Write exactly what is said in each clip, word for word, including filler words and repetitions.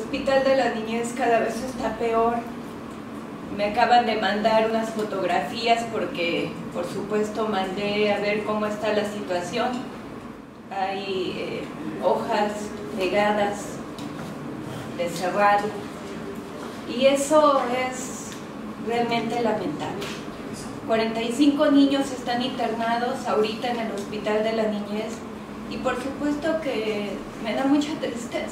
Hospital de la Niñez cada vez está peor. Me acaban de mandar unas fotografías porque, por supuesto, mandé a ver cómo está la situación. Hay eh, hojas pegadas de cerrado y eso es realmente lamentable. cuarenta y cinco niños están internados ahorita en el Hospital de la Niñez y por supuesto que me da mucha tristeza.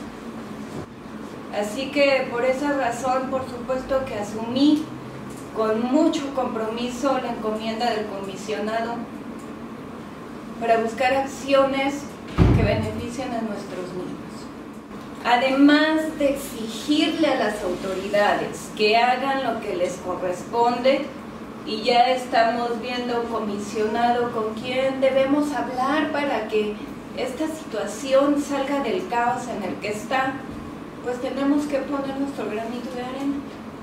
Así que por esa razón, por supuesto que asumí con mucho compromiso la encomienda del comisionado para buscar acciones que beneficien a nuestros niños. Además de exigirle a las autoridades que hagan lo que les corresponde, y ya estamos viendo, comisionado, con quién debemos hablar para que esta situación salga del caos en el que está, pues tenemos que poner nuestro granito de arena.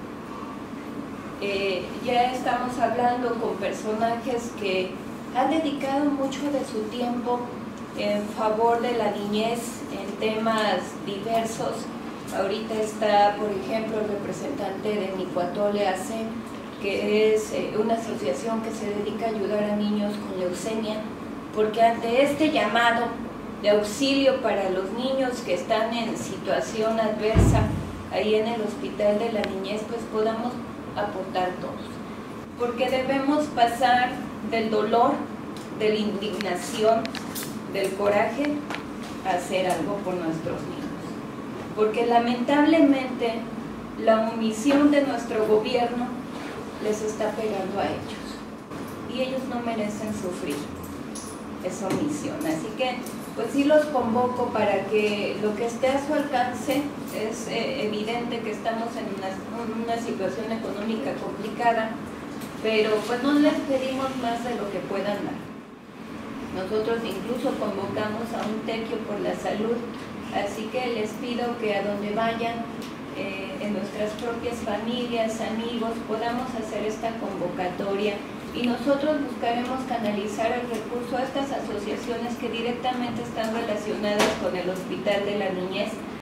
Eh, ya estamos hablando con personajes que han dedicado mucho de su tiempo en favor de la niñez en temas diversos. Ahorita está, por ejemplo, el representante de Nicuatole A C, que es eh, una asociación que se dedica a ayudar a niños con leucemia, porque ante este llamado de auxilio para los niños que están en situación adversa ahí en el Hospital de la Niñez, pues podamos aportar todos, porque debemos pasar del dolor, de la indignación, del coraje a hacer algo por nuestros niños, porque lamentablemente la omisión de nuestro gobierno les está pegando a ellos y ellos no merecen sufrir esa omisión. Así que pues sí los convoco para que lo que esté a su alcance. Es eh, evidente que estamos en una, en una situación económica complicada, pero pues no les pedimos más de lo que puedan dar. Nosotros incluso convocamos a un tequio por la salud, así que les pido que a donde vayan, eh, en nuestras propias familias, amigos, podamos hacer esta convocatoria y nosotros buscaremos canalizar el recurso a estas asociaciones que directamente están relacionadas con el Hospital de la Niñez